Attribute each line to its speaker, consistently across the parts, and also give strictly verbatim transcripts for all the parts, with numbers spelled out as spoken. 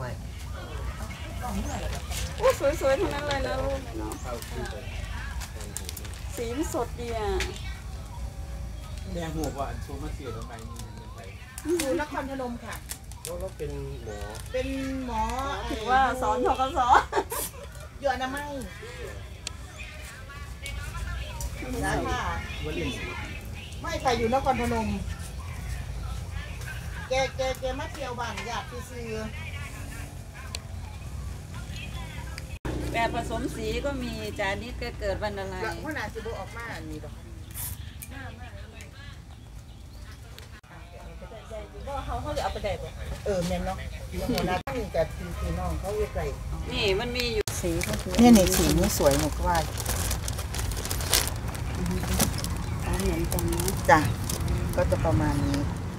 Speaker 1: ไม่
Speaker 2: โอ้สวยๆทั้งนั้นเลยนะลูกเนาะสีมันสดดีอ่ะ
Speaker 3: แดงหัวว่าโชว์มาเสียทำไมนี่ยังไง
Speaker 4: อยู่นครพนมค่ะ
Speaker 1: เราเป็นหมอ
Speaker 4: เป็นหมอ
Speaker 2: ถือว่าสอนทกศ
Speaker 4: อยู่อนามัยนะค่ะไม่ใครอยู่นครพนมแกแกแกมาเที่ยวบ้านญาติซื้อ
Speaker 2: แบบผสมสีก็มีจานนี้เกิดวันอะไร
Speaker 4: หัวหน้าสิบออกมาอันนี้ดอกเขาเขาจะเอาไปได้ปะเออแม่นเนาะหัวหน้านี่กับพี่พี่น้องเขาอยู่ไกล
Speaker 2: นี่มันมีอยู่สีเขาสวย
Speaker 4: เนี่ยนี่สีนี้สวยหนูก็ว่า
Speaker 2: เหมือนกันนะ
Speaker 4: จ้ะก็จะประมาณนี้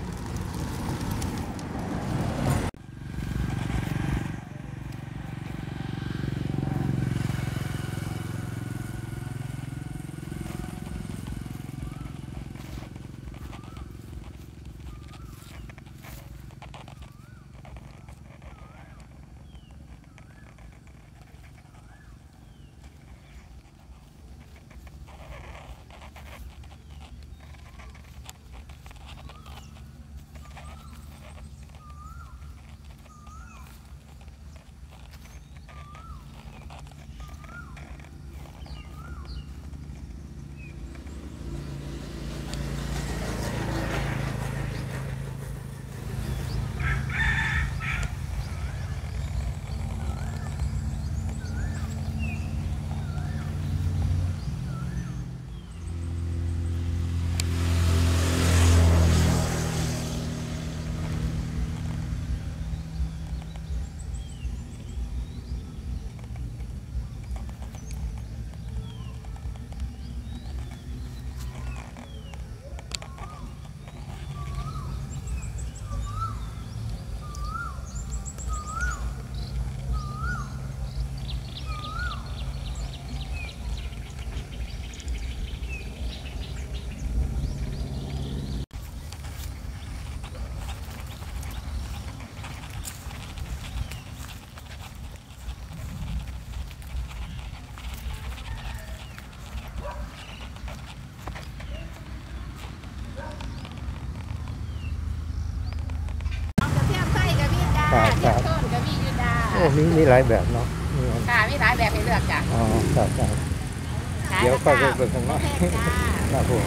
Speaker 5: ครับต้นก็มียูดาโอ้มีมีหลายแบบเนาะค่ะมีหลายแบบให้เลือกจ้ะอ๋อครับครับเดี๋ยวเข้าไปเปิดข้างนอกครับผม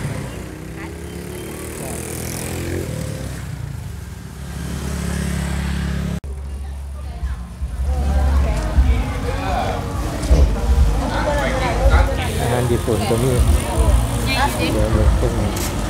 Speaker 5: อาหารญี่ปุ่นก็มีเดี๋ยวเดี๋ยวพวกนี้